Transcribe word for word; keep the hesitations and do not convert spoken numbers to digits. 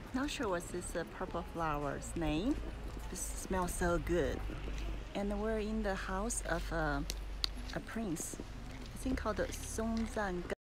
Not sure what's this uh, purple flower's name. It smells so good. And we're in the house of uh, a prince. I think called Song Zan.